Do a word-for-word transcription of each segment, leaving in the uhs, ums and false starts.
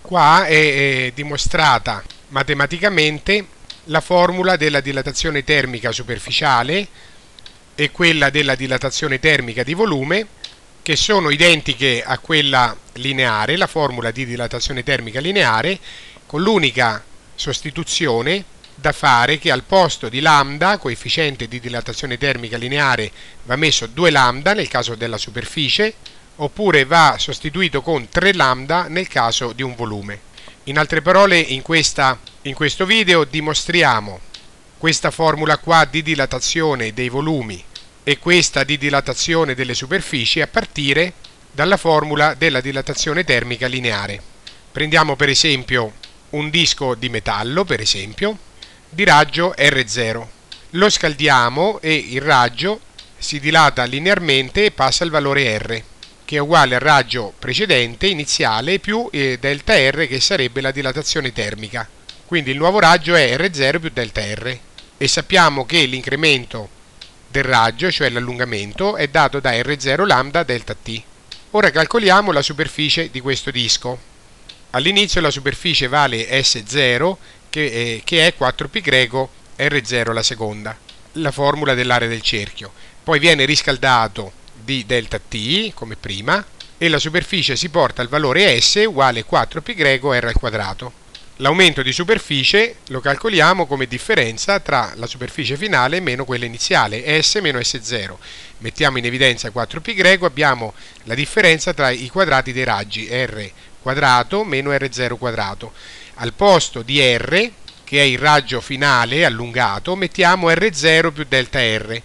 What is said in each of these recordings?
Qua è, è dimostrata matematicamente la formula della dilatazione termica superficiale e quella della dilatazione termica di volume, che sono identiche a quella lineare, la formula di dilatazione termica lineare, con l'unica sostituzione da fare che al posto di lambda, coefficiente di dilatazione termica lineare, va messo due lambda nel caso della superficie, oppure va sostituito con tre lambda nel caso di un volume. In altre parole, in, questa, in questo video dimostriamo questa formula qua di dilatazione dei volumi e questa di dilatazione delle superfici a partire dalla formula della dilatazione termica lineare. Prendiamo per esempio un disco di metallo, per esempio, di raggio R zero. Lo scaldiamo e il raggio si dilata linearmente e passa al valore R, che è uguale al raggio precedente, iniziale, più eh, delta R, che sarebbe la dilatazione termica. Quindi il nuovo raggio è R zero più delta R. E sappiamo che l'incremento del raggio, cioè l'allungamento, è dato da R zero lambda delta T. Ora calcoliamo la superficie di questo disco. All'inizio la superficie vale S zero, che è, che è quattro π greco R zero alla seconda, la formula dell'area del cerchio. Poi viene riscaldato di delta T, come prima, e la superficie si porta al valore S uguale quattro π greco R al quadrato. L'aumento di superficie lo calcoliamo come differenza tra la superficie finale meno quella iniziale, S meno S zero. Mettiamo in evidenza quattro π greco, abbiamo la differenza tra i quadrati dei raggi, R quadrato meno R zero quadrato. Al posto di R, che è il raggio finale allungato, mettiamo R zero più delta R.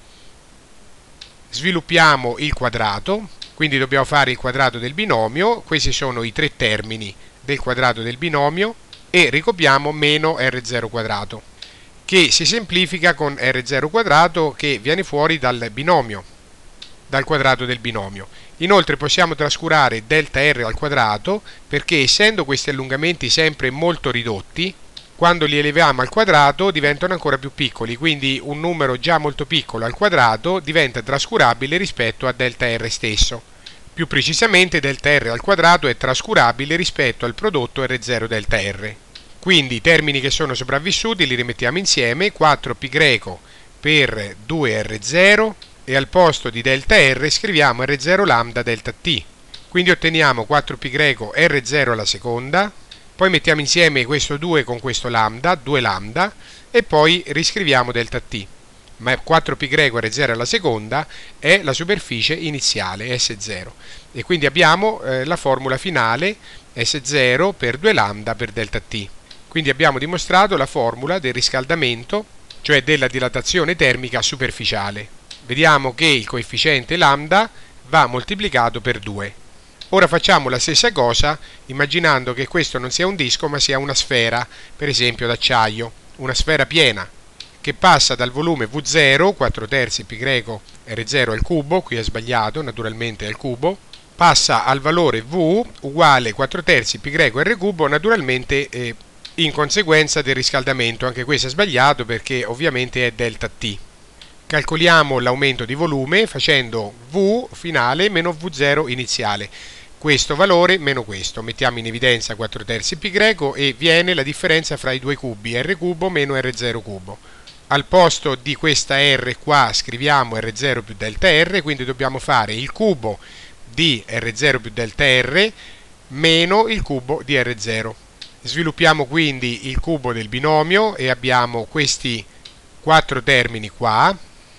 Sviluppiamo il quadrato, quindi dobbiamo fare il quadrato del binomio. Questi sono i tre termini del quadrato del binomio, e ricopiamo meno R zero quadrato, che si semplifica con R zero quadrato, che viene fuori dal binomio, dal quadrato del binomio. Inoltre possiamo trascurare delta R al quadrato, perché essendo questi allungamenti sempre molto ridotti, quando li eleviamo al quadrato diventano ancora più piccoli, quindi un numero già molto piccolo al quadrato diventa trascurabile rispetto a delta R stesso. Più precisamente delta R al quadrato è trascurabile rispetto al prodotto R zero delta R. Quindi i termini che sono sopravvissuti li rimettiamo insieme, quattro π greco per due R zero, e al posto di delta R scriviamo R zero lambda delta T. Quindi otteniamo quattro π greco R zero alla seconda, poi mettiamo insieme questo due con questo lambda, due lambda, e poi riscriviamo delta T. Ma quattro π greco R zero alla seconda è la superficie iniziale, S zero. E quindi abbiamo eh, la formula finale, S zero per due lambda per delta T. Quindi abbiamo dimostrato la formula del riscaldamento, cioè della dilatazione termica superficiale. Vediamo che il coefficiente lambda va moltiplicato per due. Ora facciamo la stessa cosa immaginando che questo non sia un disco ma sia una sfera, per esempio d'acciaio, una sfera piena, che passa dal volume V zero, quattro terzi π greco R zero al cubo, qui è sbagliato, naturalmente è al cubo, passa al valore V uguale quattro terzi π greco R cubo, naturalmente eh, in conseguenza del riscaldamento. Anche questo è sbagliato perché ovviamente è delta T. Calcoliamo l'aumento di volume facendo V finale meno V zero iniziale. Questo valore meno questo. Mettiamo in evidenza quattro terzi π greco e viene la differenza fra i due cubi, R cubo meno R zero cubo. Al posto di questa R qua scriviamo R zero più delta R, quindi dobbiamo fare il cubo di R zero più delta R meno il cubo di R zero. Sviluppiamo quindi il cubo del binomio e abbiamo questi quattro termini qua.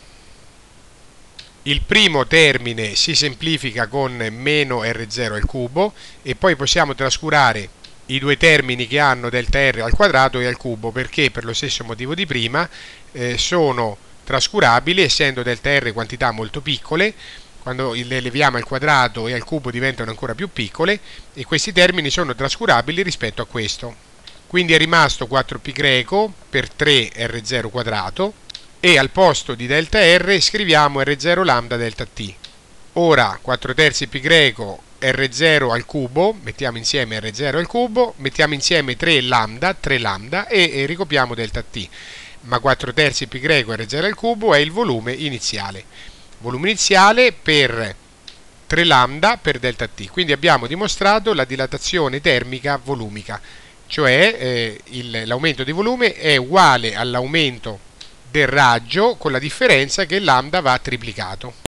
Il primo termine si semplifica con meno R zero al cubo e poi possiamo trascurare i due termini che hanno delta R al quadrato e al cubo, perché per lo stesso motivo di prima eh, sono trascurabili, essendo delta R quantità molto piccole. Quando le eleviamo al quadrato e al cubo diventano ancora più piccole, e questi termini sono trascurabili rispetto a questo. Quindi è rimasto quattro π greco per tre R zero quadrato, e al posto di delta R scriviamo R zero lambda delta T. Ora quattro terzi π greco R zero al cubo, mettiamo insieme R zero al cubo, mettiamo insieme tre lambda, tre lambda e, e ricopiamo delta T. Ma quattro terzi π greco R zero al cubo è il volume iniziale. Volume iniziale per tre lambda per delta T. Quindi abbiamo dimostrato la dilatazione termica volumica, cioè eh, l'aumento di volume è uguale all'aumento del raggio con la differenza che lambda va triplicato.